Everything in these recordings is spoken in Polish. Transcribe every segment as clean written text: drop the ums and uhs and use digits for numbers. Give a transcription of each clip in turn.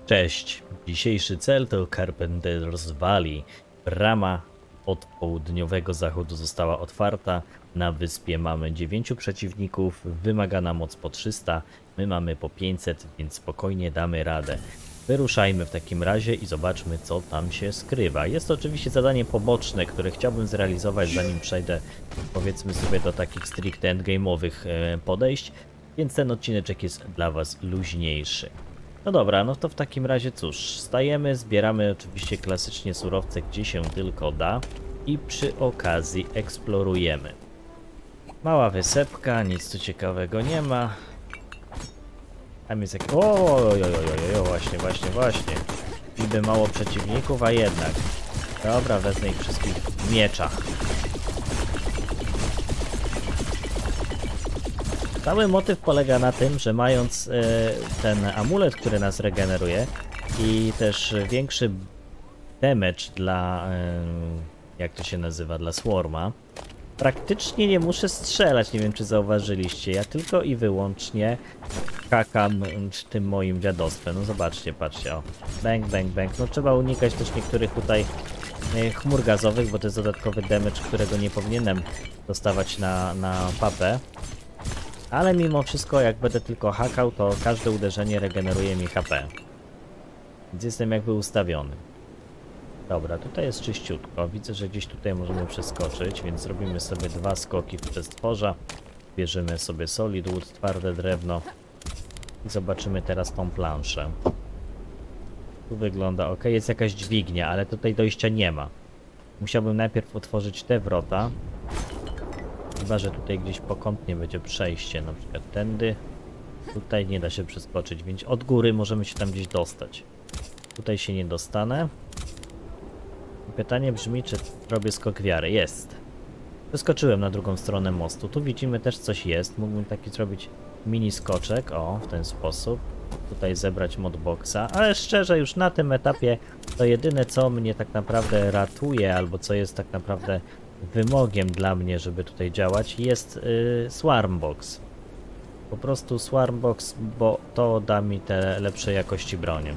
Cześć, dzisiejszy cel to Carpenter's Valley. Brama od południowego zachodu została otwarta. Na wyspie mamy 9 przeciwników, wymagana moc po 300, my mamy po 500, więc spokojnie damy radę. Wyruszajmy w takim razie i zobaczmy, co tam się skrywa. Jest to oczywiście zadanie poboczne, które chciałbym zrealizować, zanim przejdę, powiedzmy sobie, do takich stricte endgame'owych podejść, więc ten odcineczek jest dla Was luźniejszy. No dobra, no to w takim razie cóż, stajemy, zbieramy oczywiście klasycznie surowce, gdzie się tylko da i przy okazji eksplorujemy. Mała wysepka, nic tu ciekawego nie ma. Tam jest jak... O, właśnie. Niby mało przeciwników, a jednak. Dobra, wezmę ich wszystkich w mieczach. Cały motyw polega na tym, że mając ten amulet, który nas regeneruje i też większy damage dla, jak to się nazywa, dla Swarma, praktycznie nie muszę strzelać, nie wiem czy zauważyliście, ja tylko i wyłącznie kakam tym moim dziadostwem. No zobaczcie, patrzcie, o, bang, no trzeba unikać też niektórych tutaj chmur gazowych, bo to jest dodatkowy damage, którego nie powinienem dostawać na papę. Ale mimo wszystko, jak będę tylko hakał, to każde uderzenie regeneruje mi HP. Więc jestem jakby ustawiony. Dobra, tutaj jest czyściutko. Widzę, że gdzieś tutaj możemy przeskoczyć, więc zrobimy sobie 2 skoki w przestworza. Bierzemy sobie solid wood, twarde drewno. I zobaczymy teraz tą planszę. Tu wygląda ok, jest jakaś dźwignia, ale tutaj dojścia nie ma. Musiałbym najpierw otworzyć te wrota. Chyba że tutaj gdzieś pokątnie będzie przejście, na przykład tędy. Tutaj nie da się przeskoczyć, więc od góry możemy się tam gdzieś dostać. Tutaj się nie dostanę. Pytanie brzmi, czy robię skok wiary. Jest. Przeskoczyłem na drugą stronę mostu. Tu widzimy też coś jest. Mógłbym taki zrobić mini skoczek. O, w ten sposób. Tutaj zebrać modboxa. Ale szczerze, już na tym etapie to jedyne, co mnie tak naprawdę ratuje, albo co jest tak naprawdę wymogiem dla mnie, żeby tutaj działać, jest Swarmbox. Po prostu Swarmbox, bo to da mi te lepszej jakości bronię.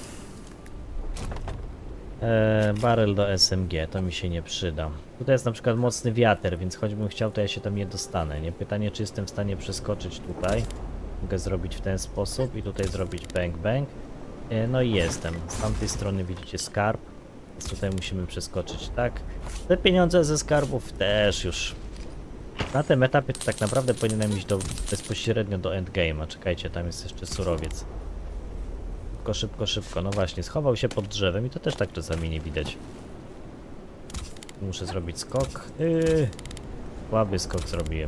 Barrel do SMG, to mi się nie przyda. Tutaj jest na przykład mocny wiatr, więc choćbym chciał, to ja się tam nie dostanę. Nie? Pytanie, czy jestem w stanie przeskoczyć tutaj. Mogę zrobić w ten sposób i tutaj zrobić bang bang. No i jestem. Z tamtej strony widzicie skarb. Więc tutaj musimy przeskoczyć, tak. Te pieniądze ze skarbów też już. Na tym etapie to tak naprawdę powinienem iść bezpośrednio do endgame'a. Czekajcie, tam jest jeszcze surowiec. Szybko. No właśnie, schował się pod drzewem i to też tak czasami nie widać. Muszę zrobić skok. Słaby skok zrobiłem.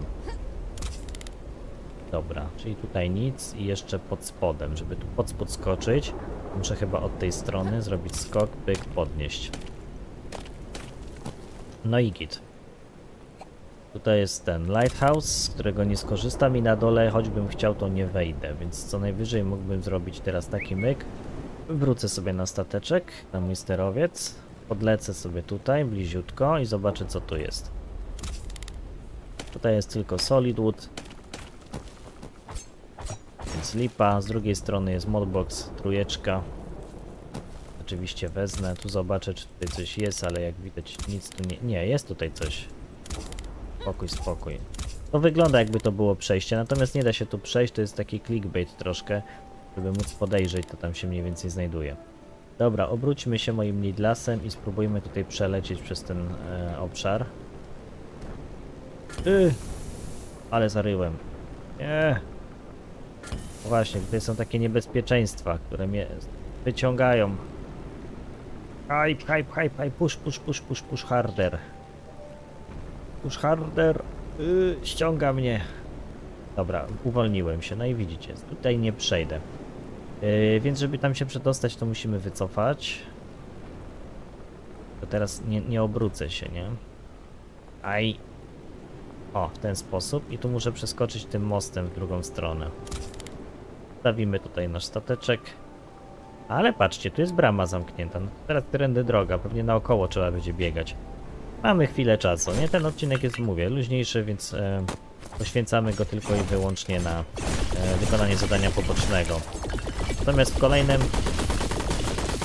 Dobra, czyli tutaj nic i jeszcze pod spodem. Żeby tu pod spód skoczyć, muszę chyba od tej strony zrobić skok, pyk, podnieść. No i git. Tutaj jest ten lighthouse, z którego nie skorzystam i na dole, choćbym chciał, to nie wejdę, więc co najwyżej mógłbym zrobić teraz taki myk. Wrócę sobie na stateczek, na mój sterowiec, podlecę sobie tutaj bliziutko i zobaczę, co tu jest. Tutaj jest tylko solid wood, więc lipa, z drugiej strony jest modbox, trójeczka. Oczywiście wezmę, tu zobaczę, czy tutaj coś jest, ale jak widać nic tu nie, jest tutaj coś. Spokój. To wygląda, jakby to było przejście, natomiast nie da się tu przejść, to jest taki clickbait troszkę, żeby móc podejrzeć, to tam się mniej więcej znajduje. Dobra, obróćmy się moim needlasem i spróbujmy tutaj przelecieć przez ten obszar. Ale zaryłem. Nie. Właśnie, tutaj są takie niebezpieczeństwa, które mnie wyciągają. Hype, push harder. Push harder, ściąga mnie. Dobra, uwolniłem się, no i widzicie, tutaj nie przejdę. Więc żeby tam się przedostać, to musimy wycofać. To teraz nie obrócę się, nie? O, w ten sposób i tu muszę przeskoczyć tym mostem w drugą stronę. Stawimy tutaj nasz stateczek. Ale patrzcie, tu jest brama zamknięta. No teraz tędy droga, pewnie naokoło trzeba będzie biegać. Mamy chwilę czasu, nie? Ten odcinek jest, mówię, luźniejszy, więc poświęcamy go tylko i wyłącznie na wykonanie zadania pobocznego. Natomiast w kolejnym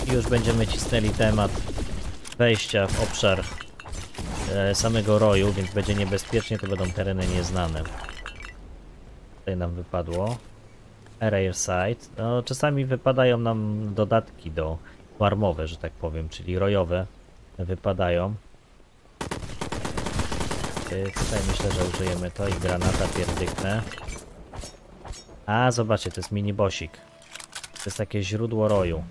I już będziemy cisnęli temat wejścia w obszar samego roju, więc będzie niebezpiecznie, to będą tereny nieznane. Tutaj nam wypadło Rare Site. No, czasami wypadają nam dodatki do farmowe, że tak powiem, czyli rojowe wypadają. Tutaj myślę, że użyjemy to i granata pierdyknę. A, zobaczcie, to jest mini bossik. To jest takie źródło roju.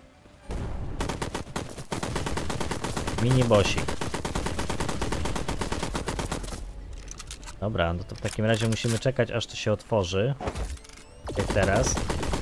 Mini bossik. Dobra, no to w takim razie musimy czekać, aż to się otworzy. Jak teraz.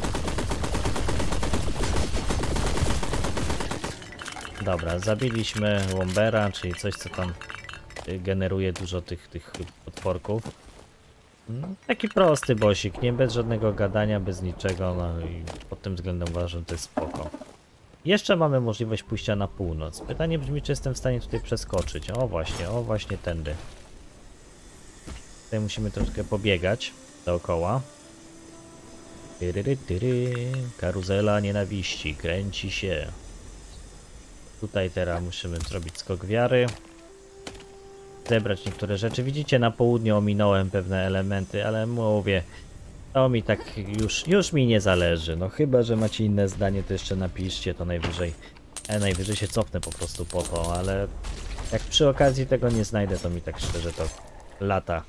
Dobra, zabiliśmy Wombera, czyli coś, co tam generuje dużo tych potworków. Taki prosty bossik, nie bez żadnego gadania, bez niczego, no i pod tym względem uważam, że to jest spoko. Jeszcze mamy możliwość pójścia na północ. Pytanie brzmi, czy jestem w stanie tutaj przeskoczyć. O właśnie tędy. Tutaj musimy troszkę pobiegać dookoła. Karuzela nienawiści, kręci się. Tutaj teraz musimy zrobić skok wiary. Zebrać niektóre rzeczy. Widzicie, na południu ominąłem pewne elementy, ale mówię, to mi tak już mi nie zależy. No chyba, że macie inne zdanie, to jeszcze napiszcie, to najwyżej się cofnę po prostu po to, ale jak przy okazji tego nie znajdę, to mi tak szczerze to lata.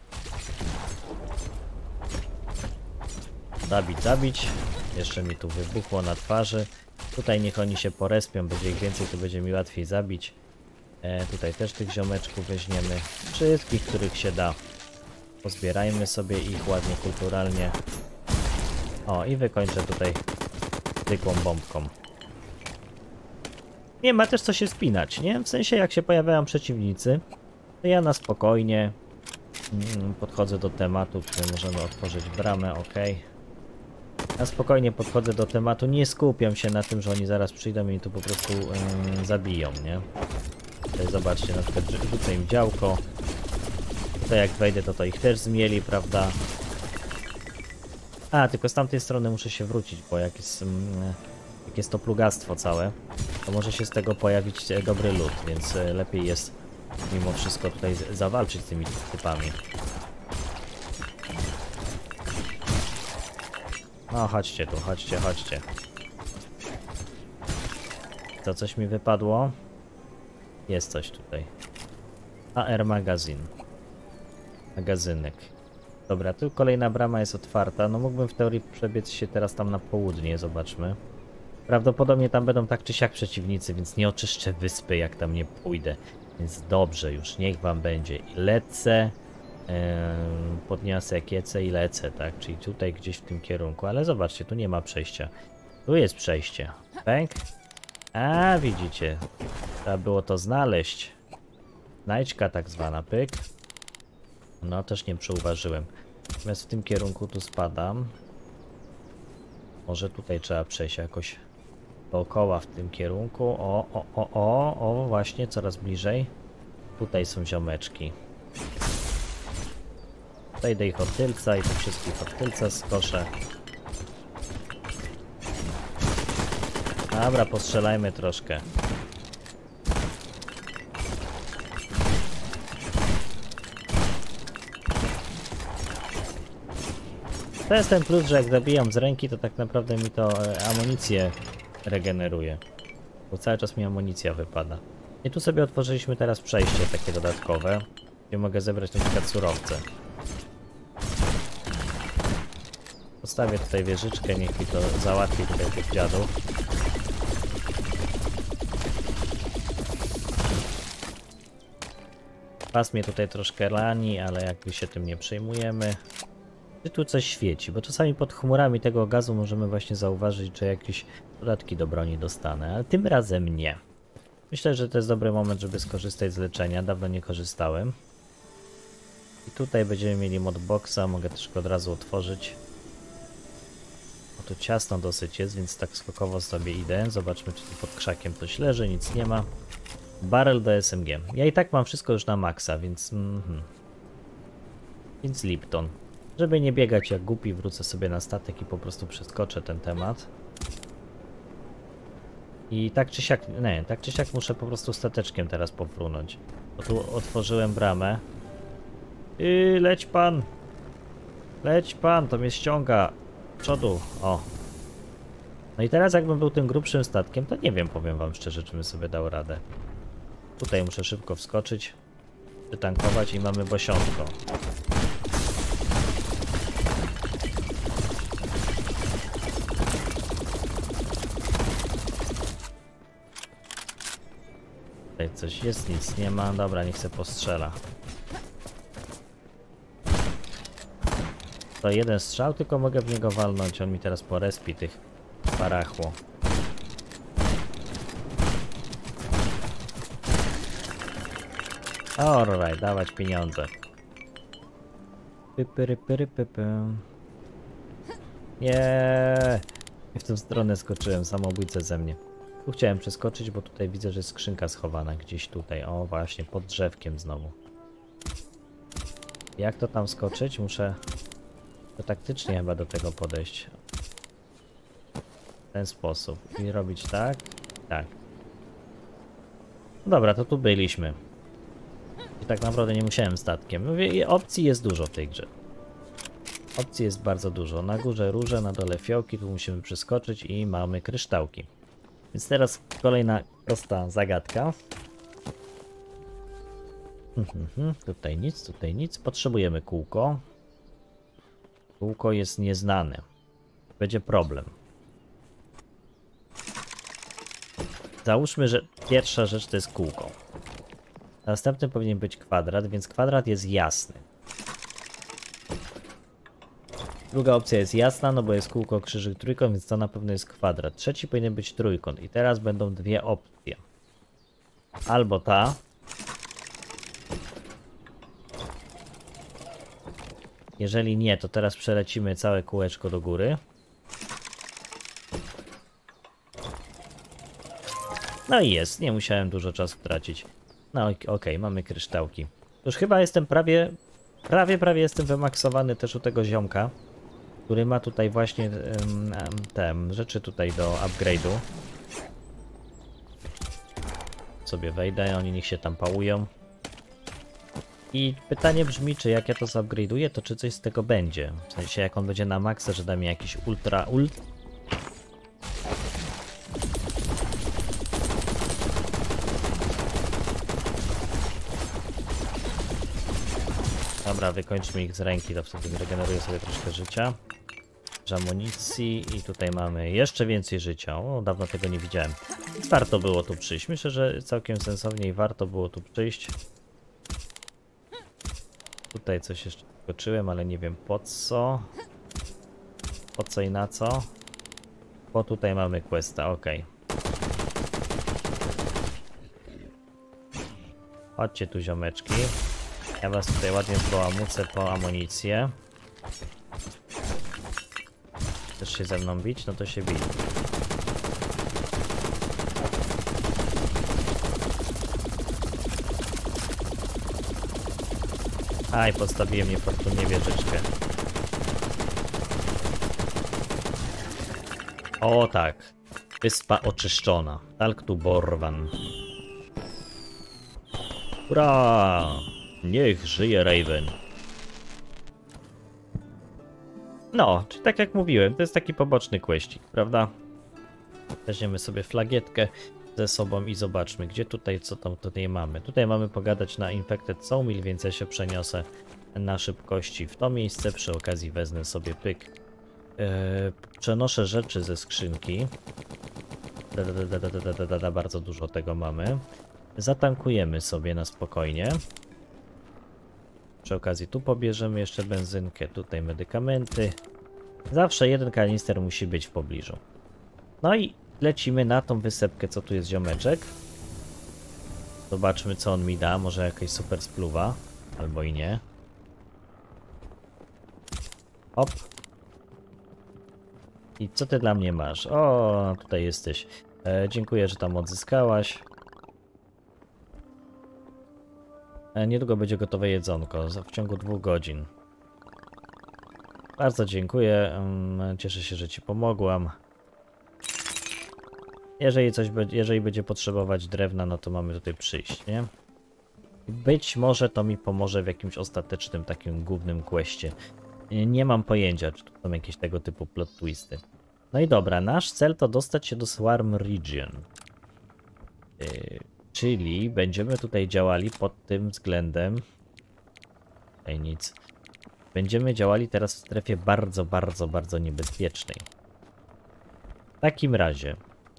Zabić. Jeszcze mi tu wybuchło na twarzy. Tutaj niech oni się porespią, będzie ich więcej, to będzie mi łatwiej zabić. Tutaj też tych ziomeczków weźmiemy. Wszystkich, których się da. Pozbierajmy sobie ich ładnie, kulturalnie. O, i wykończę tutaj zwykłą bombką. Nie ma też co się spinać, nie? W sensie, jak się pojawiają przeciwnicy, to ja na spokojnie podchodzę do tematu. Tutaj możemy otworzyć bramę, ok. Na spokojnie podchodzę do tematu, nie skupiam się na tym, że oni zaraz przyjdą i tu po prostu zabiją, nie? Tutaj zobaczcie, na przykład rzucę im działko. Tutaj jak wejdę, to ich też zmieli, prawda? A, tylko z tamtej strony muszę się wrócić, bo jak jest to plugastwo całe, to może się z tego pojawić dobry lód, więc lepiej jest mimo wszystko tutaj zawalczyć z tymi typami. No chodźcie tu, chodźcie. To coś mi wypadło? Jest coś tutaj. AR magazyn. Magazynek. Dobra, tu kolejna brama jest otwarta. No mógłbym w teorii przebiec się teraz tam na południe, zobaczmy. Prawdopodobnie tam będą tak czy siak przeciwnicy, więc nie oczyszczę wyspy, jak tam nie pójdę. Więc dobrze już, niech wam będzie. I lecę, podniosę kiecę i lecę, tak? Czyli tutaj gdzieś w tym kierunku, ale zobaczcie, tu nie ma przejścia. Tu jest przejście. Pęk. A, widzicie. Trzeba było to znaleźć. Znajdźka tak zwana, pyk. No, też nie przeuważyłem. Natomiast w tym kierunku tu spadam. Może tutaj trzeba przejść jakoś dookoła w tym kierunku. O, właśnie, coraz bliżej. Tutaj są ziomeczki. Zajdę ich od tylca i tu wszystkich od tylca skoszę. Dobra, postrzelajmy troszkę. To jest ten plus, że jak zabijam z ręki, to tak naprawdę mi to amunicję regeneruje. Bo cały czas mi amunicja wypada. I tu sobie otworzyliśmy teraz przejście takie dodatkowe, gdzie mogę zebrać na przykład surowce. Postawię tutaj wieżyczkę, niech mi to załatwi tutaj tych dziadów. Pas mnie tutaj troszkę rani, ale jakby się tym nie przejmujemy. Czy tu coś świeci? Bo czasami pod chmurami tego gazu możemy właśnie zauważyć, że jakieś dodatki do broni dostanę, ale tym razem nie. Myślę, że to jest dobry moment, żeby skorzystać z leczenia. Dawno nie korzystałem. I tutaj będziemy mieli modboxa, mogę też go od razu otworzyć. O, tu ciasno dosyć jest, więc tak skokowo sobie idę. Zobaczmy, czy tu pod krzakiem coś leży, nic nie ma. Barrel do SMG. Ja i tak mam wszystko już na maksa, więc... Więc Lipton. Żeby nie biegać jak głupi, wrócę sobie na statek i po prostu przeskoczę ten temat. I tak czy siak, nie, tak czy siak muszę po prostu stateczkiem teraz popłynąć. Bo tu otworzyłem bramę. I leć pan! Leć pan, to mnie ściąga. Przodu, o. No i teraz jakbym był tym grubszym statkiem, to nie wiem, powiem wam szczerze, czy bym sobie dał radę. Tutaj muszę szybko wskoczyć, przytankować i mamy bosiątko. Tutaj coś jest, nic nie ma. Dobra, niech se postrzela. To jeden strzał, tylko mogę w niego walnąć. On mi teraz porespi tych parachło. Alright, dawać pieniądze. Nie, w tą stronę skoczyłem, samobójcę ze mnie. Tu chciałem przeskoczyć, bo tutaj widzę, że jest skrzynka schowana gdzieś tutaj. O, właśnie, pod drzewkiem znowu. Jak to tam skoczyć? Muszę to taktycznie chyba do tego podejść. W ten sposób. I robić tak? Tak. Dobra, to tu byliśmy. I tak naprawdę nie musiałem statkiem. Mówię, opcji jest dużo w tej grze. Opcji jest bardzo dużo. Na górze róże, na dole fiołki, tu musimy przeskoczyć i mamy kryształki. Więc teraz kolejna prosta zagadka. Tutaj nic, tutaj nic. Potrzebujemy kółko. Kółko jest nieznane. Będzie problem. Załóżmy, że pierwsza rzecz to jest kółko. Następny powinien być kwadrat, więc kwadrat jest jasny. Druga opcja jest jasna, no bo jest kółko, krzyżyk, trójkąt, więc to na pewno jest kwadrat. Trzeci powinien być trójkąt i teraz będą dwie opcje. Albo ta. Jeżeli nie, to teraz przelecimy całe kółeczko do góry. No i jest, nie musiałem dużo czasu tracić. No okej, mamy kryształki. Już chyba jestem prawie jestem wymaksowany też u tego ziomka, który ma tutaj właśnie te rzeczy tutaj do upgrade'u. Sobie wejdę, oni niech się tam pałują. I pytanie brzmi, czy jak ja to zupgrade'uję, to czy coś z tego będzie? W sensie jak on będzie na maksa, że da mi jakiś ultra. Dobra, wykończmy ich z ręki, to wtedy regeneruję sobie troszkę życia. Amunicji i tutaj mamy jeszcze więcej życia. O, dawno tego nie widziałem. Warto było tu przyjść. Myślę, że całkiem sensownie i warto było tu przyjść. Tutaj coś jeszcze skoczyłem, ale nie wiem po co. Po co i na co. Bo tutaj mamy questa, ok. Chodźcie tu, ziomeczki. Ja was tutaj ładnie zbałamucę po amunicję. Chcesz się ze mną bić? No to się bij. Aj, postawiłem niefortunnie wieżyczkę. O tak. Wyspa oczyszczona. Talk to Borwan. Hurra! Niech żyje Raven. No, czyli tak jak mówiłem, to jest taki poboczny questik, prawda? Weźmiemy sobie flagietkę ze sobą i zobaczmy, gdzie tutaj, co tam tutaj mamy. Tutaj mamy pogadać na Infected Sawmill, więc ja się przeniosę na szybkości w to miejsce. Przy okazji wezmę sobie pyk. Przenoszę rzeczy ze skrzynki. Bardzo dużo tego mamy. Zatankujemy sobie na spokojnie. Przy okazji tu pobierzemy jeszcze benzynkę, tutaj medykamenty. Zawsze jeden kanister musi być w pobliżu. No i lecimy na tą wysepkę, co tu jest ziomeczek. Zobaczmy, co on mi da. Może jakaś super spluwa, albo i nie. Hop. I co ty dla mnie masz? O, tutaj jesteś. Dziękuję, że tam odzyskałaś. Niedługo będzie gotowe jedzonko, w ciągu 2 godzin. Bardzo dziękuję, cieszę się, że ci pomogłam. Jeżeli będzie potrzebować drewna, no to mamy tutaj przyjść, nie? Być może to mi pomoże w jakimś ostatecznym takim głównym questie. Nie mam pojęcia, czy to są jakieś tego typu plot twisty. No i dobra, nasz cel to dostać się do Swarm Region. Czyli będziemy tutaj działali pod tym względem. Tutaj nic. Będziemy działali teraz w strefie bardzo, bardzo, bardzo niebezpiecznej. W takim razie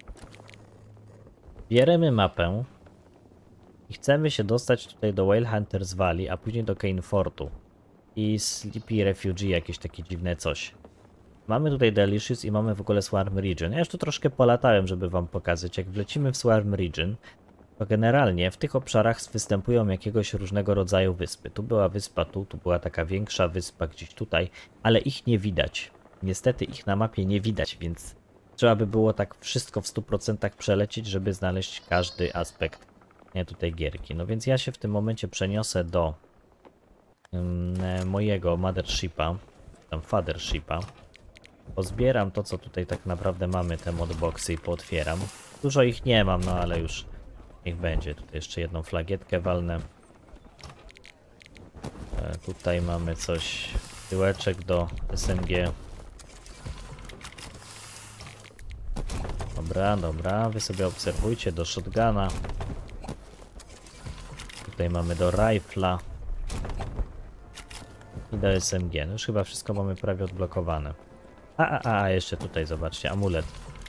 bierzemy mapę i chcemy się dostać tutaj do Whale Hunters Valley, a później do Cane Fortu i Sleepy Refugee, jakieś takie dziwne coś. Mamy tutaj Delicious i mamy w ogóle Swarm Region. Ja już tu troszkę polatałem, żeby wam pokazać. Jak wlecimy w Swarm Region, to generalnie w tych obszarach występują jakiegoś różnego rodzaju wyspy. Tu była wyspa, tu była taka większa wyspa gdzieś tutaj, ale ich nie widać. Niestety ich na mapie nie widać, więc trzeba by było tak wszystko w 100% przelecieć, żeby znaleźć każdy aspekt tutaj gierki. No więc ja się w tym momencie przeniosę do mojego Mothershipa, tam Fathershipa. Pozbieram to, co tutaj tak naprawdę mamy, te modboxy i pootwieram. Dużo ich nie mam, no ale już niech będzie. Tutaj jeszcze jedną flagietkę walnę. Tutaj mamy coś, tyłeczek do SMG. Dobra, dobra, wy sobie obserwujcie do shotguna. Tutaj mamy do rifla i do SMG. No już chyba wszystko mamy prawie odblokowane. A jeszcze tutaj zobaczcie, amulet.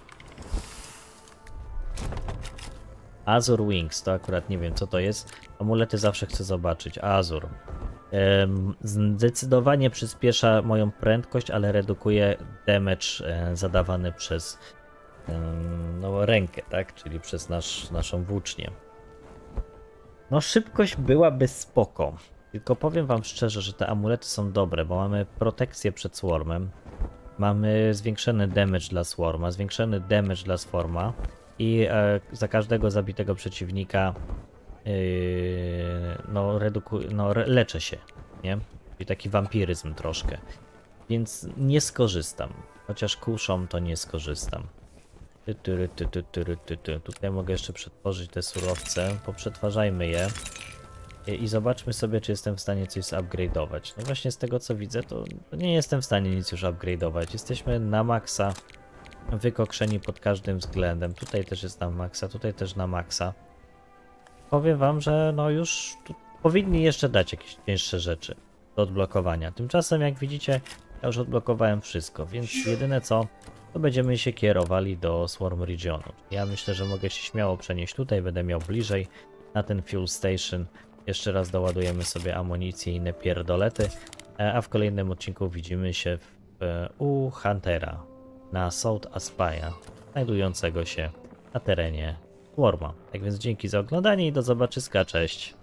Azure Wings, to akurat nie wiem co to jest. Amulety zawsze chcę zobaczyć. Azure. Zdecydowanie przyspiesza moją prędkość, ale redukuje damage zadawany przez no, rękę, tak? Czyli przez naszą włócznię. No szybkość byłaby spoko. Tylko powiem wam szczerze, że te amulety są dobre, bo mamy protekcję przed Swarmem. Mamy zwiększony damage dla Swarma, zwiększony damage dla Swarma i za każdego zabitego przeciwnika leczę się, nie? Czyli taki wampiryzm troszkę. Więc nie skorzystam. Chociaż kuszą, to nie skorzystam. Tutaj mogę jeszcze przetworzyć te surowce. Poprzetwarzajmy je. I zobaczmy sobie, czy jestem w stanie coś zupgrade'ować. No właśnie z tego co widzę, to nie jestem w stanie nic już upgrade'ować. Jesteśmy na maksa, wykokszeni pod każdym względem. Tutaj też jest na maksa, tutaj też na maksa. Powiem wam, że no już powinni jeszcze dać jakieś cięższe rzeczy do odblokowania. Tymczasem jak widzicie, ja już odblokowałem wszystko, więc jedyne co, to będziemy się kierowali do Swarm Regionu. Ja myślę, że mogę się śmiało przenieść tutaj, będę miał bliżej na ten fuel station. Jeszcze raz doładujemy sobie amunicję i inne pierdolety, a w kolejnym odcinku widzimy się u Huntera na South Aspire, znajdującego się na terenie Swarma. Tak więc dzięki za oglądanie i do zobaczyska, cześć!